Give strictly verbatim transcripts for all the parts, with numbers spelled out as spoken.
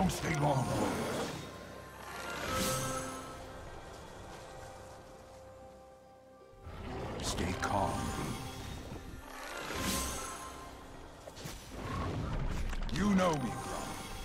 Don't stay long, boys. Stay calm. You know me, Grom.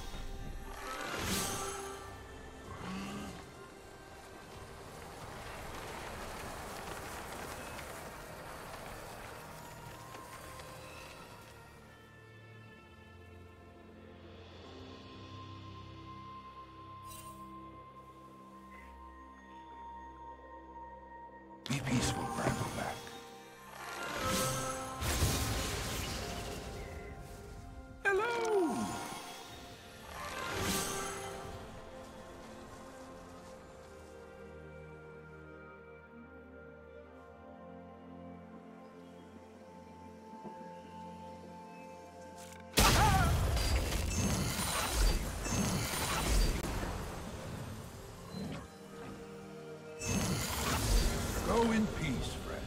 Be peaceful, Brambleback. Hello! Go in peace, friend.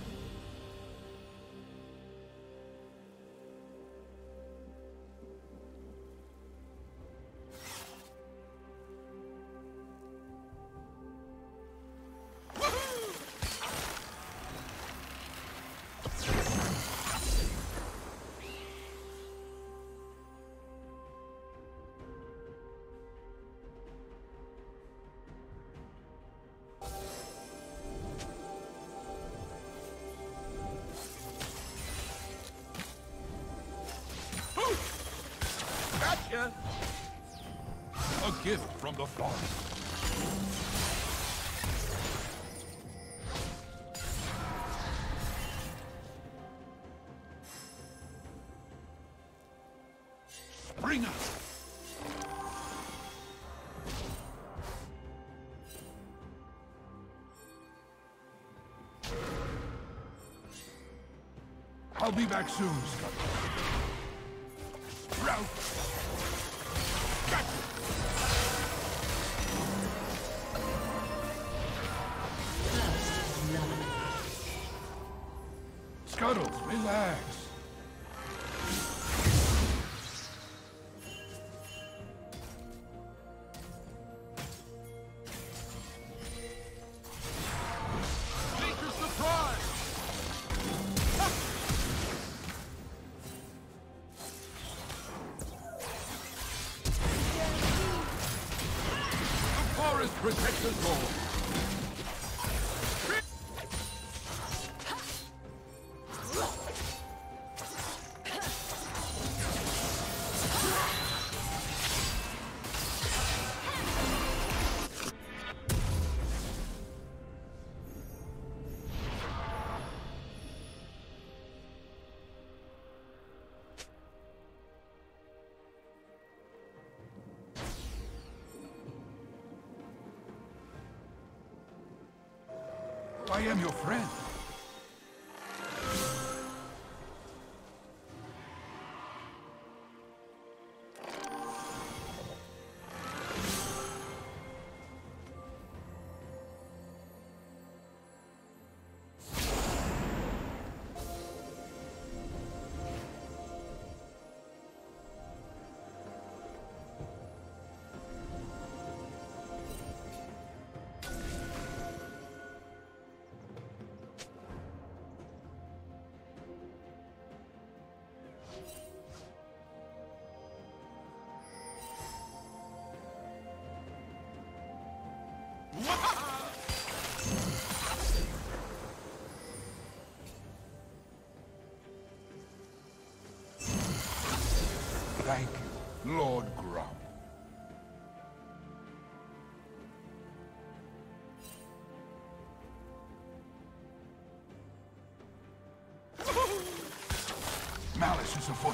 Gotcha! A gift from the forest. Bring us! I'll be back soon, Scott. Route! Gotcha! Scuttles, relax. Nature's surprise! The forest protects us all. I am your friend. Thank you, Lord Grom. Malice is afoot.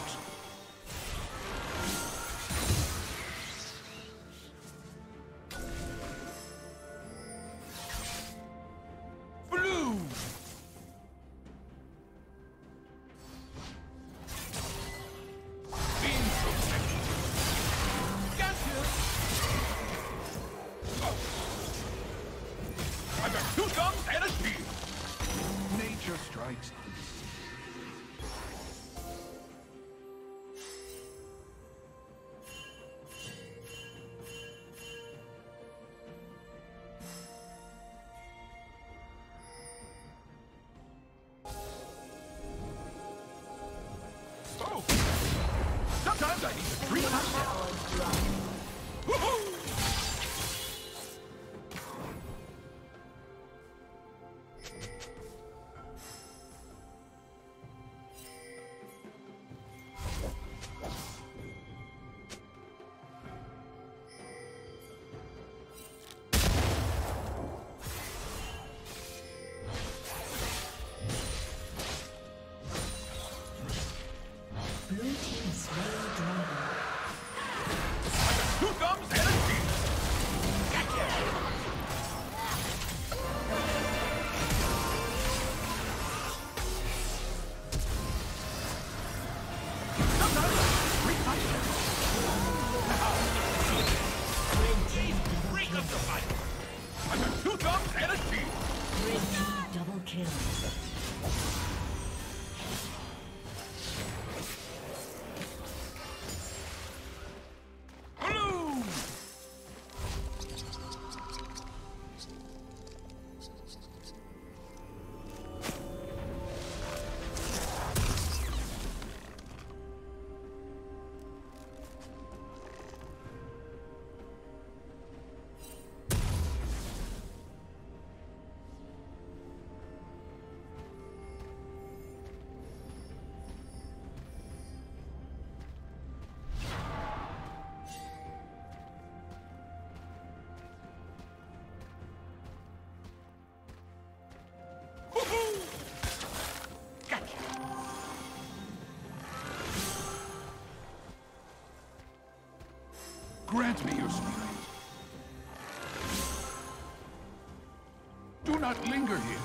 Nature strikes. I need a three touchdown. Woohoo! Grant me your spirit. Do not linger here.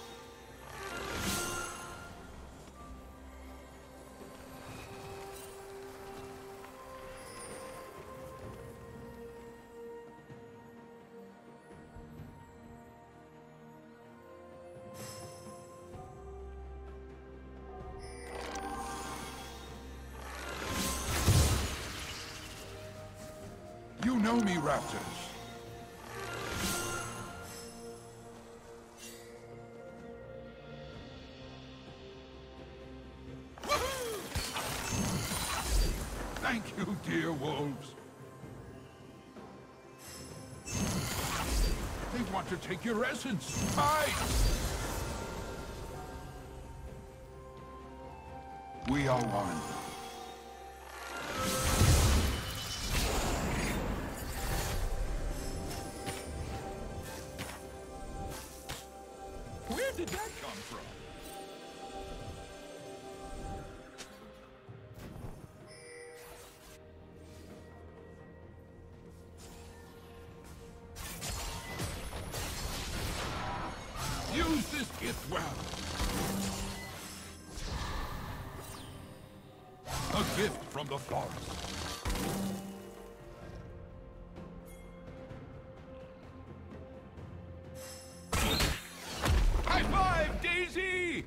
You know me, Raptors. Thank you, dear wolves. They want to take your essence. Fight! We are one. Where did that come from? Use this gift well. A gift from the forest. High five, Daisy!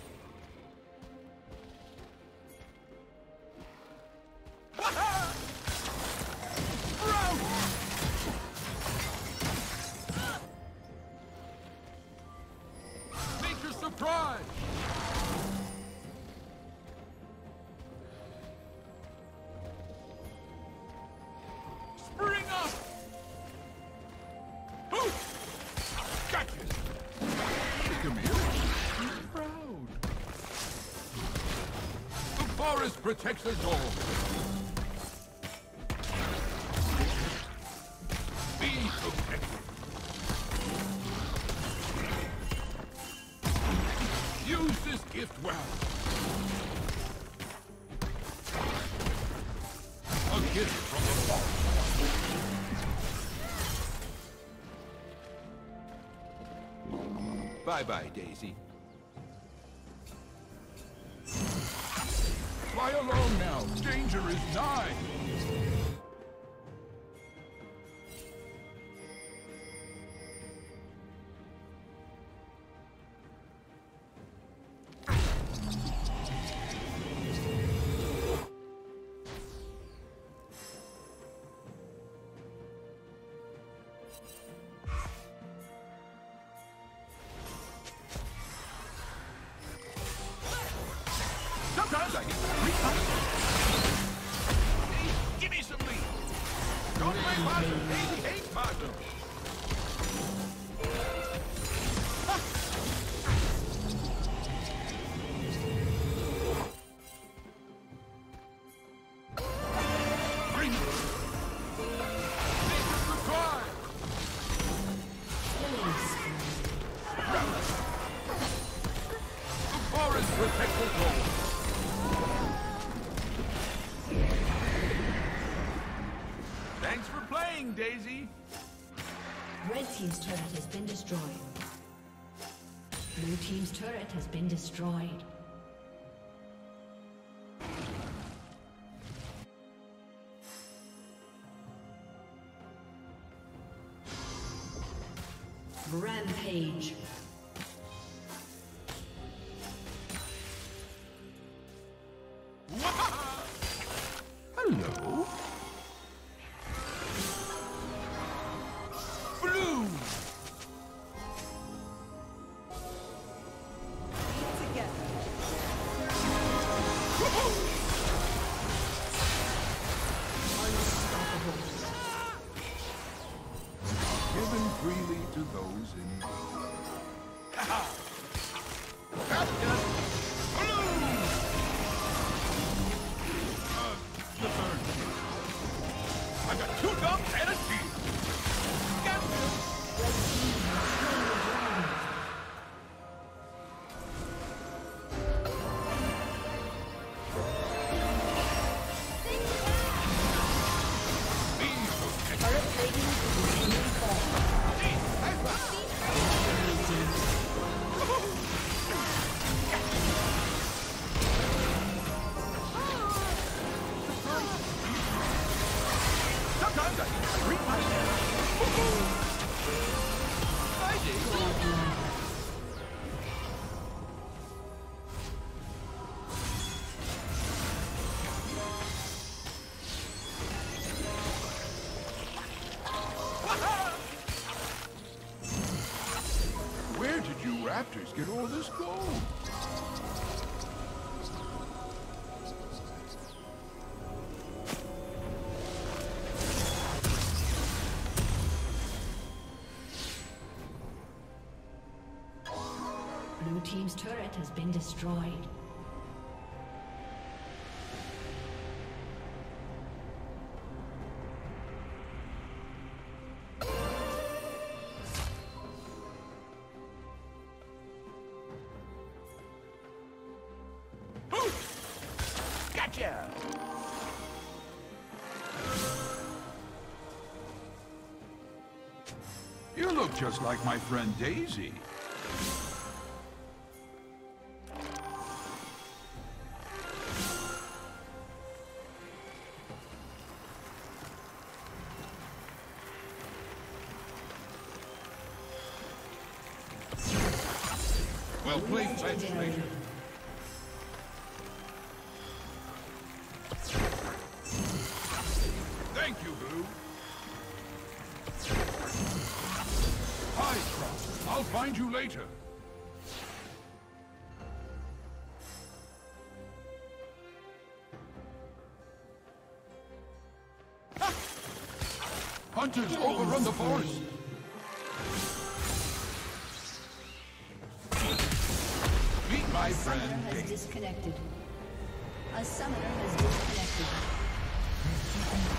Ha-ha! Round! Make your surprise! Spring up! Ooh! Gotcha! Come here. Be proud. The forest protects us all. Be protected. Use this gift well. A gift from the forest. Bye-bye, Daisy. Fly alone now. Danger is nigh. Sometimes I need to reach out. Thanks for playing, Daisy. Red team's turret has been destroyed. Blue team's turret has been destroyed. Rampage. Hello. Blue. Given freely to those in need. That's good. Blue. Uh, the third. I've got two dumps and a shield. Get Sometimes I need to treat myself. I did. Where did you raptors get all this gold? Blue team's turret has been destroyed. Gotcha! You look just like my friend Daisy. Well played, legislator. Thank you, Blue. Hi, Trump. I'll find you later. Ha! Hunters overrun the forest. Meet my friend. A summoner has disconnected. A summoner has disconnected.